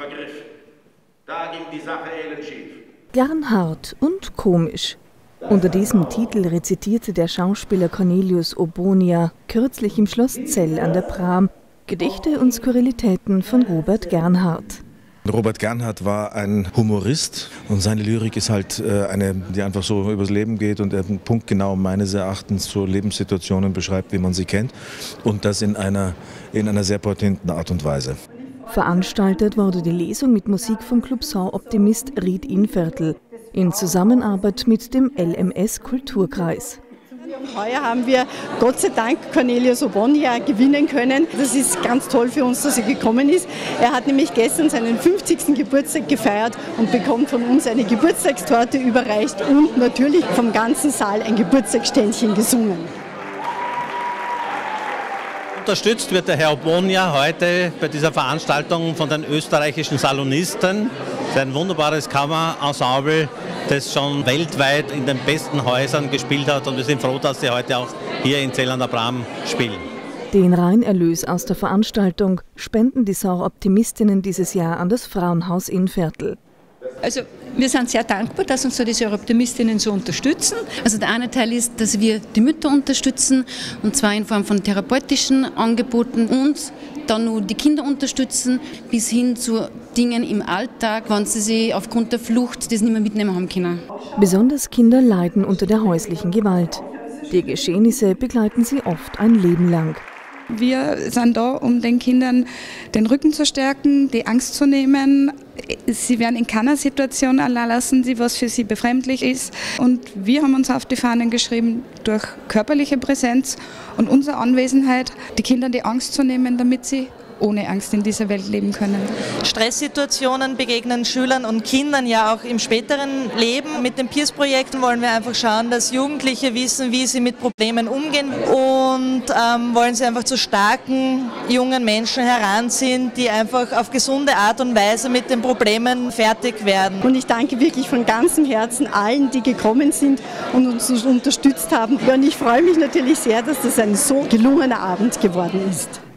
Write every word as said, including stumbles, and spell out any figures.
vergriff. Da ging die Sache elend-schief. Gernhardt und komisch. Unter diesem Titel rezitierte der Schauspieler Cornelius Obonia kürzlich im Schloss Zell an der Pram Gedichte und Skurrilitäten von Robert Gernhardt. Robert Gernhardt war ein Humorist und seine Lyrik ist halt eine, die einfach so übers Leben geht und er punktgenau meines Erachtens so Lebenssituationen beschreibt, wie man sie kennt und das in einer, in einer sehr potenten Art und Weise. Veranstaltet wurde die Lesung mit Musik vom Club Saar-Optimist Ried Innviertel in Zusammenarbeit mit dem L M S Kulturkreis. Heuer haben wir Gott sei Dank Cornelius Obonia gewinnen können. Das ist ganz toll für uns, dass er gekommen ist. Er hat nämlich gestern seinen fünfzigsten Geburtstag gefeiert und bekommt von uns eine Geburtstagstorte überreicht und natürlich vom ganzen Saal ein Geburtstagsständchen gesungen. Unterstützt wird der Herr Obonia heute bei dieser Veranstaltung von den österreichischen Salonisten. Das ist ein wunderbares Kammerensemble, das schon weltweit in den besten Häusern gespielt hat und wir sind froh, dass sie heute auch hier in Zell an der Pram spielen. Den Reinerlös aus der Veranstaltung spenden die Saar-Optimistinnen dieses Jahr an das Frauenhaus Innviertel. Also wir sind sehr dankbar, dass uns so die Saar-Optimistinnen so unterstützen. Also der eine Teil ist, dass wir die Mütter unterstützen und zwar in Form von therapeutischen Angeboten und dann nur die Kinder unterstützen bis hin zu Dingen im Alltag, wenn sie sich aufgrund der Flucht das nicht mehr mitnehmen haben können. Besonders Kinder leiden unter der häuslichen Gewalt. Die Geschehnisse begleiten sie oft ein Leben lang. Wir sind da, um den Kindern den Rücken zu stärken, die Angst zu nehmen. Sie werden in keiner Situation allein lassen, was für sie befremdlich ist. Und wir haben uns auf die Fahnen geschrieben, durch körperliche Präsenz und unsere Anwesenheit, die Kindern die Angst zu nehmen, damit sie ohne Angst in dieser Welt leben können. Stresssituationen begegnen Schülern und Kindern ja auch im späteren Leben. Mit den Peers-Projekten wollen wir einfach schauen, dass Jugendliche wissen, wie sie mit Problemen umgehen und ähm, wollen sie einfach zu starken, jungen Menschen heranziehen, die einfach auf gesunde Art und Weise mit den Problemen fertig werden. Und ich danke wirklich von ganzem Herzen allen, die gekommen sind und uns unterstützt haben. Ja, und ich freue mich natürlich sehr, dass das ein so gelungener Abend geworden ist.